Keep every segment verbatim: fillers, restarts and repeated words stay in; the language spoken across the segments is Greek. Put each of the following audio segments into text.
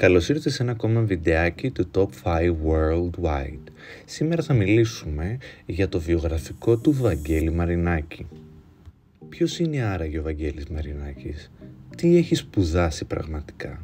Καλώς ήρθες σε ένα ακόμα βιντεάκι του Top πέντε Worldwide. Σήμερα θα μιλήσουμε για το βιογραφικό του Βαγγέλη Μαρινάκη. Ποιος είναι άραγε ο Βαγγέλης Μαρινάκης? Τι έχει σπουδάσει πραγματικά?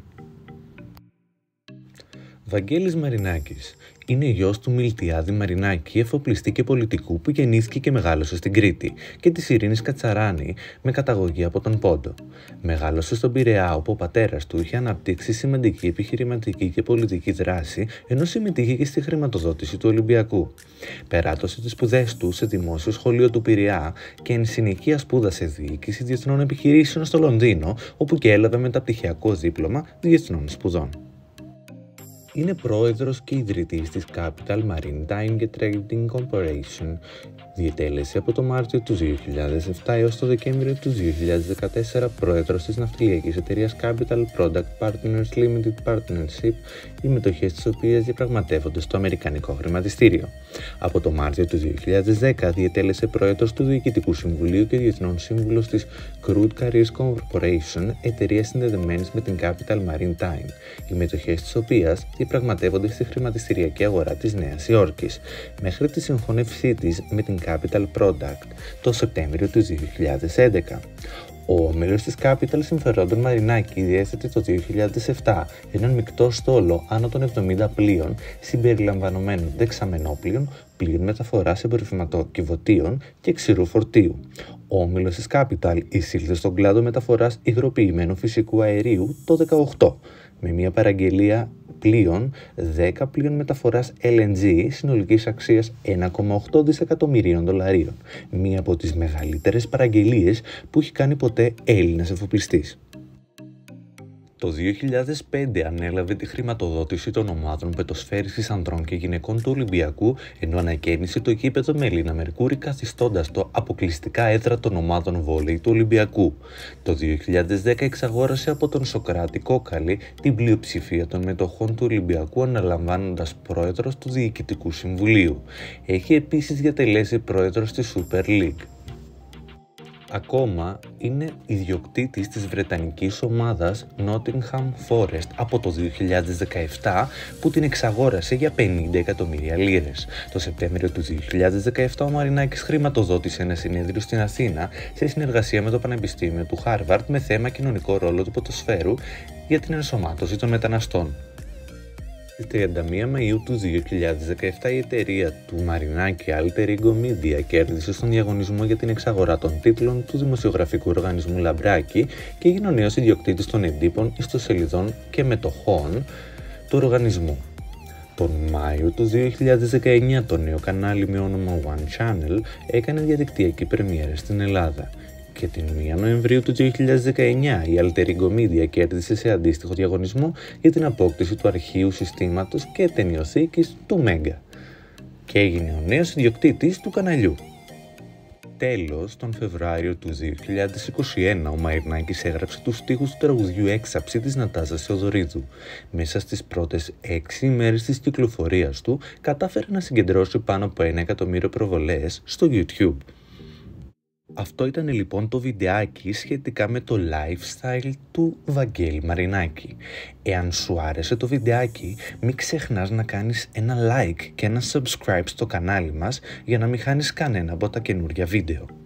Βαγγέλης Μαρινάκης είναι γιος του Μιλτιάδη Μαρινάκη, εφοπλιστή και πολιτικού που γεννήθηκε και μεγάλωσε στην Κρήτη, και της Ειρήνης Κατσαράνη με καταγωγή από τον Πόντο. Μεγάλωσε στον Πειραιά, όπου ο πατέρας του είχε αναπτύξει σημαντική επιχειρηματική και πολιτική δράση, ενώ συμμετείχε και στη χρηματοδότηση του Ολυμπιακού. Περάτωσε τις σπουδές του σε δημόσιο σχολείο του Πειραιά και εν συνεχεία σπούδασε διοίκηση διεθνών επιχειρήσεων στο Λονδίνο, όπου και έλαβε μεταπτυχιακό δίπλωμα διεθνών σπουδών. Είναι πρόεδρος και ιδρυτής της Capital Maritime και Trading Corporation. Διετέλεσε από το Μάρτιο του δύο χιλιάδες επτά έως το Δεκέμβριο του δύο χιλιάδες δεκατέσσερα πρόεδρος της ναυτιλιακής εταιρείας Capital Product Partners Limited Partnership, οι μετοχές της οποίας διαπραγματεύονται στο Αμερικανικό χρηματιστήριο. Από το Μάρτιο του δύο χιλιάδες δέκα διετέλεσε πρόεδρος του Διοικητικού Συμβουλίου και διεθνών σύμβουλος της Crude Carriers Corporation, εταιρεία συνδεδεμένης με την Capital Maritime, οι μετοχές της οποίας διαπραγματεύονται στη χρηματιστηριακή αγορά της Νέας Υόρκης, μέχρι τη συγχώνευσή της με την Capital Product το Σεπτέμβριο του δύο χιλιάδες έντεκα. Ο όμιλος της Capital Συμφερόντων Μαρινάκη διέθετε το δύο χιλιάδες επτά έναν μεικτό στόλο άνω των εβδομήντα πλοίων, συμπεριλαμβανομένων δεξαμενόπλοίων, πλοίων μεταφοράς εμπορευματοκιβωτίων και ξηρού φορτίου. Ο όμιλος της Capital εισήλθε στον κλάδο μεταφοράς υγροποιημένου φυσικού αερίου το δύο χιλιάδες δεκαοκτώ, με μια παραγγελία πλοίων, δέκα πλοίων μεταφοράς ελ εν τζι συνολικής αξίας ένα κόμμα οκτώ δισεκατομμυρίων δολαρίων, μία από τις μεγαλύτερες παραγγελίες που έχει κάνει ποτέ Έλληνας εφοπλιστής. Το δύο χιλιάδες πέντε ανέλαβε τη χρηματοδότηση των ομάδων πετοσφαίρισης ανδρών και γυναικών του Ολυμπιακού, ενώ ανακαίνισε το γήπεδο με Ελίνα Μερκούρη, καθιστώντας το αποκλειστικά έδρα των ομάδων βόλεϊ του Ολυμπιακού. Το δύο χιλιάδες δέκα εξαγόρασε από τον Σωκράτη Κόκαλη την πλειοψηφία των μετοχών του Ολυμπιακού, αναλαμβάνοντας πρόεδρος του Διοικητικού Συμβουλίου. Έχει επίσης διατελέσει πρόεδρος της Super League. Ακόμα είναι ιδιοκτήτης της βρετανικής ομάδας Nottingham Forest από το δύο χιλιάδες δεκαεπτά, που την εξαγόρασε για πενήντα εκατομμύρια λίρες. Το Σεπτέμβριο του δύο χιλιάδες δεκαεπτά ο Μαρινάκης χρηματοδότησε ένα συνέδριο στην Αθήνα σε συνεργασία με το Πανεπιστήμιο του Χάρβαρντ με θέμα κοινωνικό ρόλο του ποδοσφαίρου για την ενσωμάτωση των μεταναστών. Στις τριάντα μία Μαΐου του δύο χιλιάδες δεκαεπτά η εταιρεία του Μαρινάκη Alter Ego Media κέρδισε στον διαγωνισμό για την εξαγορά των τίτλων του δημοσιογραφικού οργανισμού Λαμπράκη και έγινε ο νέος ιδιοκτήτης των εντύπων, ιστοσελιδών και μετοχών του οργανισμού. Τον Μάιο του δύο χιλιάδες δεκαεννιά το νέο κανάλι με όνομα One Channel έκανε διαδικτυακή πρεμιέρα στην Ελλάδα. Και την πρώτη Νοεμβρίου του δύο χιλιάδες δεκαεννιά η Alter Ego Media κέρδισε σε αντίστοιχο διαγωνισμό για την απόκτηση του αρχείου συστήματος και ταινιοθήκης του Μέγκα και έγινε ο νέος ιδιοκτήτης του καναλιού. Τέλος, τον Φεβρουάριο του δύο χιλιάδες είκοσι ένα ο Μαρινάκης έγραψε τους στίχους του τραγουδιού «Έξαψη» της Νατάσας Θεοδωρίδου. Μέσα στις πρώτες έξι ημέρες της κυκλοφορίας του κατάφερε να συγκεντρώσει πάνω από ένα εκατομμύριο προβολές στο YouTube. Αυτό ήταν λοιπόν το βιντεάκι σχετικά με το lifestyle του Βαγγέλη Μαρινάκη. Εάν σου άρεσε το βιντεάκι, μην ξεχνάς να κάνεις ένα like και ένα subscribe στο κανάλι μας για να μην χάνεις κανένα από τα καινούργια βίντεο.